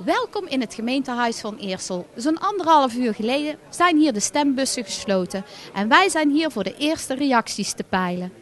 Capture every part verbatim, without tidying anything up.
Welkom in het gemeentehuis van Eersel. Zo'n anderhalf uur geleden zijn hier de stembussen gesloten en wij zijn hier voor de eerste reacties te peilen.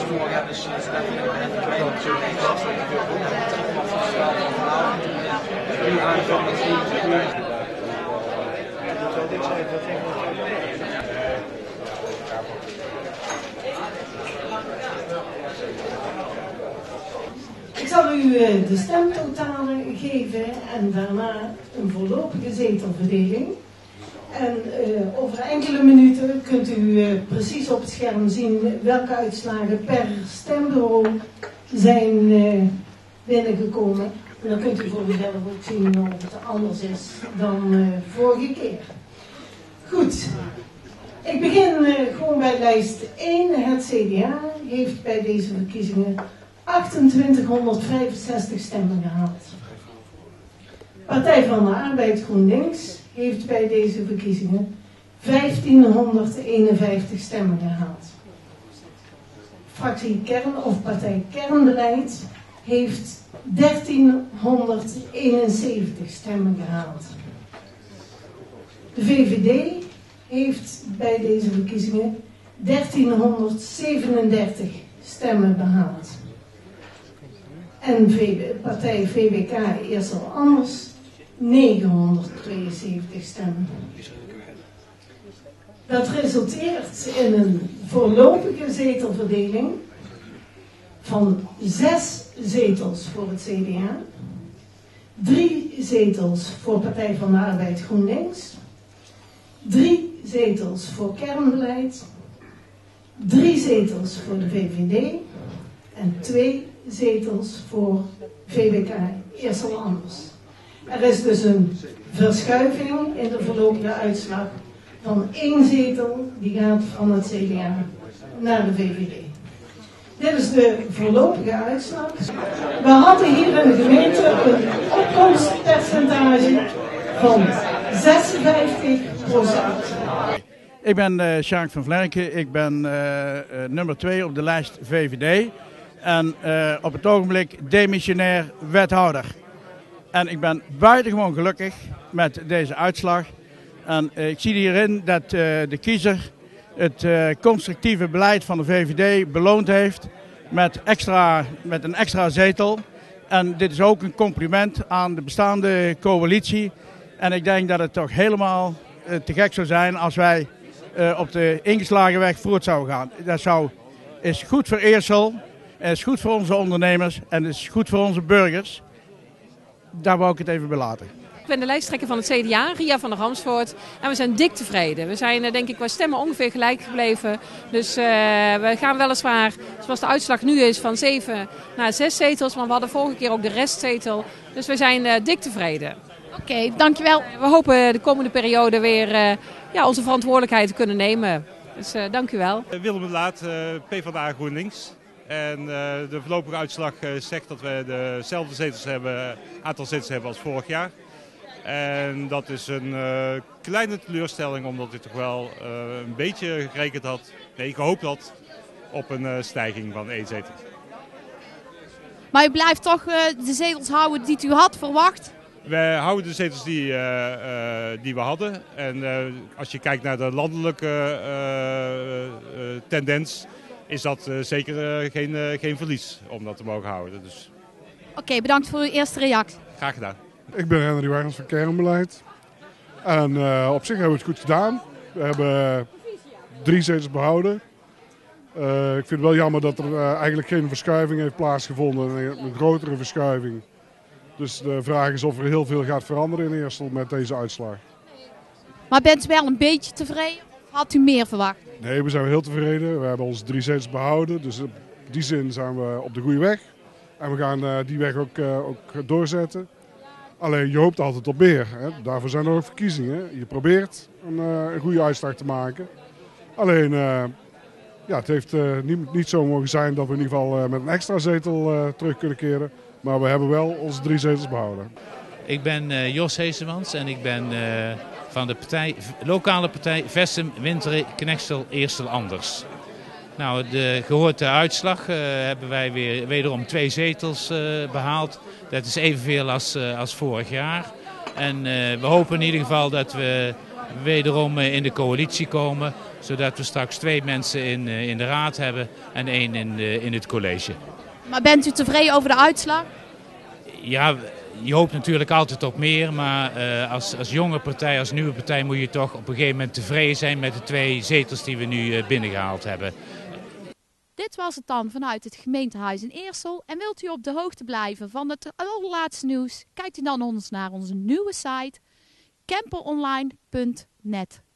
Ik zal u de stemtotalen geven en daarna een voorlopige zetelverdeling. En uh, over enkele minuten kunt u uh, precies op het scherm zien welke uitslagen per stembureau zijn uh, binnengekomen. En dan kunt u voor uzelf ook zien of het anders is dan uh, vorige keer. Goed, ik begin uh, gewoon bij lijst één. Het C D A heeft bij deze verkiezingen achtentwintighonderdvijfenzestig stemmen gehaald. Partij van de Arbeid GroenLinks heeft bij deze verkiezingen vijftienhonderdeenenvijftig stemmen gehaald. Fractie Kern of Partij Kernbeleid heeft dertienhonderdeenenzeventig stemmen gehaald. De V V D heeft bij deze verkiezingen dertienhonderdzevenendertig stemmen behaald. En partij V B K Eersel Anders negenhonderdtweeënzeventig stemmen. Dat resulteert in een voorlopige zetelverdeling van zes zetels voor het C D A, drie zetels voor Partij van de Arbeid GroenLinks, drie zetels voor Kernbeleid, drie zetels voor de V V D en twee zetels voor V B K Eersel Anders. Er is dus een verschuiving in de voorlopige uitslag van één zetel die gaat van het C D A naar de V V D. Dit is de voorlopige uitslag. We hadden hier in de gemeente een opkomstpercentage van zesenvijftig procent. Ik ben uh, Sjaak van Vlerken, ik ben uh, uh, nummer twee op de lijst V V D. En uh, op het ogenblik demissionair wethouder. En ik ben buitengewoon gelukkig met deze uitslag. En uh, ik zie hierin dat uh, de kiezer het uh, constructieve beleid van de V V D beloond heeft met, extra, met een extra zetel. En dit is ook een compliment aan de bestaande coalitie. En ik denk dat het toch helemaal uh, te gek zou zijn als wij uh, op de ingeslagen weg voort zouden gaan. Dat zou, is goed voor Eersel. Het is goed voor onze ondernemers en het is goed voor onze burgers. Daar wou ik het even bij laten. Ik ben de lijsttrekker van het C D A, Ria van der Ramsvoort. En we zijn dik tevreden. We zijn denk ik qua stemmen ongeveer gelijk gebleven. Dus uh, we gaan weliswaar, zoals de uitslag nu is, van zeven naar zes zetels. Maar we hadden vorige keer ook de restzetel. Dus we zijn uh, dik tevreden. Oké, okay, dankjewel. We hopen de komende periode weer uh, ja, onze verantwoordelijkheid te kunnen nemen. Dus uh, dank u wel. Willem de Laat, uh, P van de A GroenLinks. En uh, de voorlopige uitslag uh, zegt dat we dezelfde zetels hebben, aantal zetels hebben als vorig jaar. En dat is een uh, kleine teleurstelling, omdat ik toch wel uh, een beetje gerekend had, nee, gehoopt had op een uh, stijging van één zetel. Maar u blijft toch uh, de zetels houden die u had verwacht? Wij houden de zetels die, uh, uh, die we hadden. En uh, als je kijkt naar de landelijke uh, uh, tendens, is dat uh, zeker uh, geen, uh, geen verlies om dat te mogen houden. Dus... Oké, okay, bedankt voor uw eerste reactie. Graag gedaan. Ik ben Henry Wagens van Kernbeleid. En uh, op zich hebben we het goed gedaan. We hebben drie zetels behouden. Uh, ik vind het wel jammer dat er uh, eigenlijk geen verschuiving heeft plaatsgevonden. Een, een grotere verschuiving. Dus de vraag is of er heel veel gaat veranderen in Eersel met deze uitslag. Maar bent u wel een beetje tevreden? Of had u meer verwacht? Nee, we zijn heel tevreden. We hebben onze drie zetels behouden. Dus in die zin zijn we op de goede weg. En we gaan uh, die weg ook, uh, ook doorzetten. Alleen je hoopt altijd op meer. Hè? Daarvoor zijn er ook verkiezingen. Je probeert een, uh, een goede uitslag te maken. Alleen uh, ja, het heeft uh, niet, niet zo mogen zijn dat we in ieder geval uh, met een extra zetel uh, terug kunnen keren. Maar we hebben wel onze drie zetels behouden. Ik ben uh, Jos Heesemans en ik ben uh, van de partij, lokale partij Vessem, Winteren, Knechtsel, Eersel Anders. Nou, de, gehoord de uitslag uh, hebben wij weer wederom twee zetels uh, behaald. Dat is evenveel als, uh, als vorig jaar. En uh, we hopen in ieder geval dat we wederom uh, in de coalitie komen. Zodat we straks twee mensen in, uh, in de raad hebben en één in, uh, in het college. Maar bent u tevreden over de uitslag? Ja, je hoopt natuurlijk altijd op meer. Maar uh, als, als jonge partij, als nieuwe partij moet je toch op een gegeven moment tevreden zijn met de twee zetels die we nu uh, binnengehaald hebben. Dit was het dan vanuit het gemeentehuis in Eersel. En wilt u op de hoogte blijven van het allerlaatste nieuws? Kijkt u dan ons naar onze nieuwe site camperonline punt net.